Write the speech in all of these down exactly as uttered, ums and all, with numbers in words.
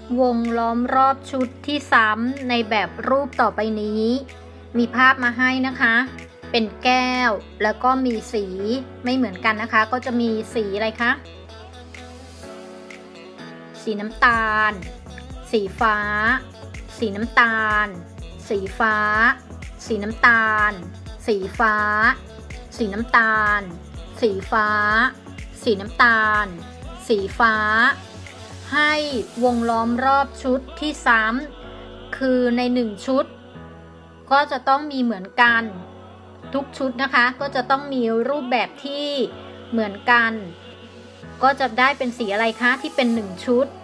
วงล้อมรอบชุดที่ซ้ำในแบบรูปต่อไปนี้มีภาพมาให้นะคะเป็นแก้วแล้วก็มีสีไม่เหมือนกันนะคะก็จะมีสีอะไรคะสีน้ำตาลสีฟ้าสีน้ำตาลสีฟ้าสีน้ำตาลสีฟ้าสีน้ำตาลสีฟ้าสีน้ำตาลสีฟ้าให้วงล้อมรอบชุดที่ซ้ำคือในหนึ่งชุดก็จะต้องมีเหมือนกันทุกชุดนะคะก็จะต้องมีรูปแบบที่เหมือนกันก็จะได้เป็นสีอะไรคะที่เป็นหนึ่งชุด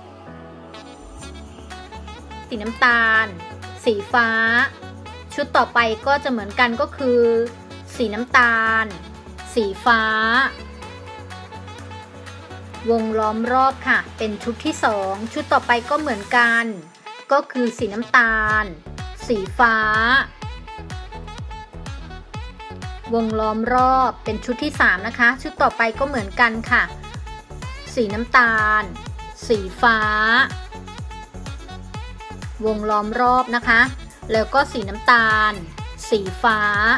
สีน้ำตาลสีฟ้าชุดต่อไปก็จะเหมือนกันก็คือสีน้ำตาลสีฟ้าวงล้อมรอบค่ะเป็นชุดที่สองชุดต่อไปก็เหมือนกันก็คือสีน้ำตาลสีฟ้าวงล้อมรอบเป็นชุดที่สามนะคะชุดต่อไปก็เหมือนกันค่ะสีน้ำตาลสีฟ้าวงล้อมรอบนะคะแล้วก็สีน้ำตาลสีฟ้า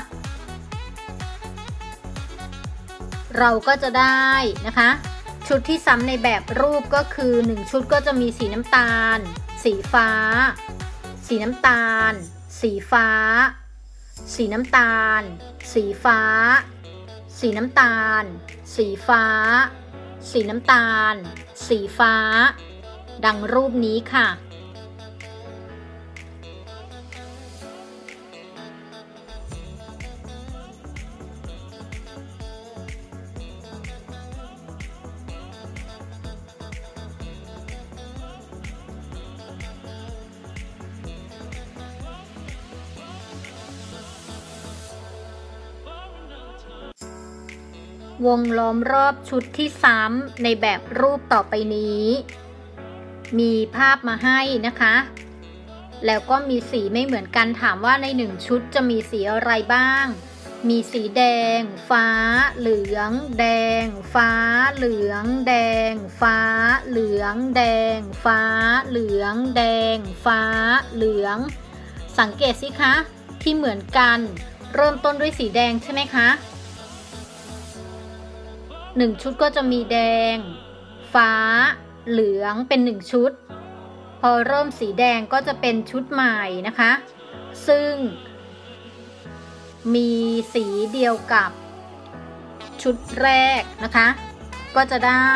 เราก็จะได้นะคะชุดที่ซ้ำในแบบรูปก็คือหนึ่งชุดก็จะมีสีน้ำตาลสีฟ้าสีน้ำตาลสีฟ้าสีน้ำตาลสีฟ้าสีน้ำตาลสีฟ้าสีน้ำตาลสีฟ้าดังรูปนี้ค่ะวงล้อมรอบชุดที่ซ้ำในแบบรูปต่อไปนี้มีภาพมาให้นะคะแล้วก็มีสีไม่เหมือนกันถามว่าในหนึ่งชุดจะมีสีอะไรบ้างมีสีแดงฟ้าเหลืองแดงฟ้าเหลืองแดงฟ้าเหลืองแดงฟ้าเหลืองแดงฟ้าเหลืองสังเกตสิคะที่เหมือนกันเริ่มต้นด้วยสีแดงใช่ไหมคะหนึ่งชุดก็จะมีแดงฟ้าเหลืองเป็นหนึ่งชุดพอเริ่มสีแดงก็จะเป็นชุดใหม่นะคะซึ่งมีสีเดียวกับชุดแรกนะคะก็จะได้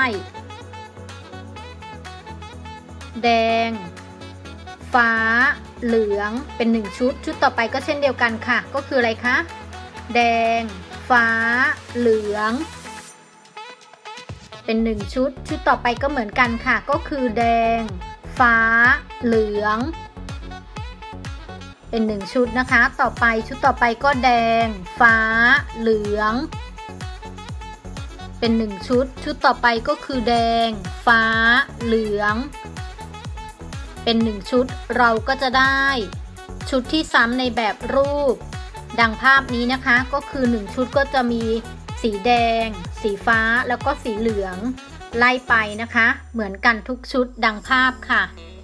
แดงฟ้าเหลืองเป็นหนึ่งชุดชุดต่อไปก็เช่นเดียวกันค่ะก็คืออะไรคะแดงฟ้าเหลืองเป็นหนึ่งชุดชุดต่อไปก็เหมือนกันค่ะก็คือแดงฟ้าเหลืองเป็นหนึ่งชุดนะคะต่อไปชุดต่อไปก็แดงฟ้าเหลืองเป็นหนึ่งชุดชุดต่อไปก็คือแดงฟ้าเหลืองเป็นหนึ่งชุดเราก็จะได้ชุดที่ซ้ำในแบบรูปดังภาพนี้นะคะก็คือหนึ่งชุดก็จะมีสีแดงสีฟ้าแล้วก็สีเหลืองไล่ไปนะคะเหมือนกันทุกชุดดังภาพค่ะ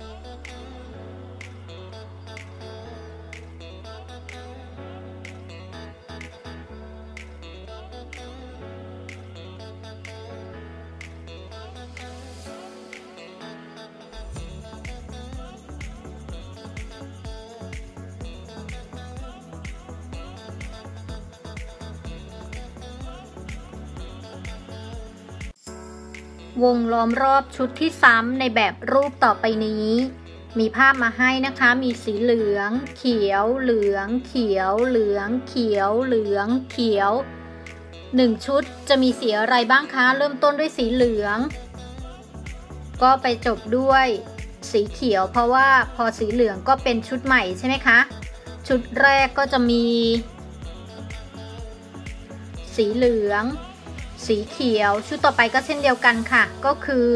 วงล้อมรอบชุดที่ซ้ำในแบบรูปต่อไปนี้มีภาพมาให้นะคะมีสีเหลืองเขียวเหลืองเขียวเหลืองเขียวเหลืองเขียวหนึ่งชุดจะมีสีอะไรบ้างคะเริ่มต้นด้วยสีเหลืองก็ไปจบด้วยสีเขียวเพราะว่าพอสีเหลืองก็เป็นชุดใหม่ใช่ไหมคะชุดแรกก็จะมีสีเหลืองสีเขียวชุดต่อไปก็เช่นเดียวกันค่ะก็คือ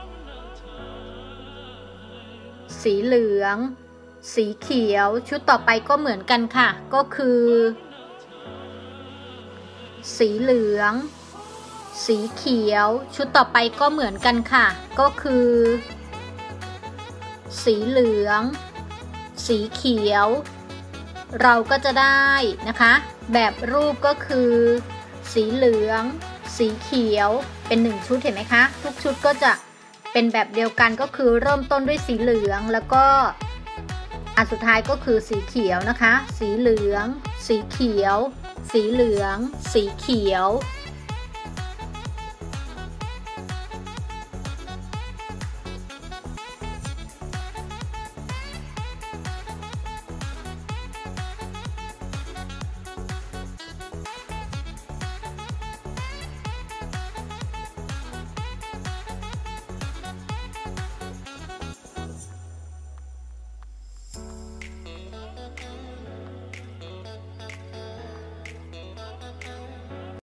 สีเหลืองสีเขียวชุดต่อไปก็เหมือนกันค่ะก็คือสีเหลืองสีเขียวชุดต่อไปก็เหมือนกันค่ะก็คือสีเหลือง สีเขียว เราก็จะได้นะคะแบบรูปก็คือสีเหลืองสีเขียวเป็นหนึ่งชุดเห็นไหมคะทุกชุดก็จะเป็นแบบเดียวกันก็คือเริ่มต้นด้วยสีเหลืองแล้วก็อันสุดท้ายก็คือสีเขียวนะคะสีเหลืองสีเขียวสีเหลืองสีเขียว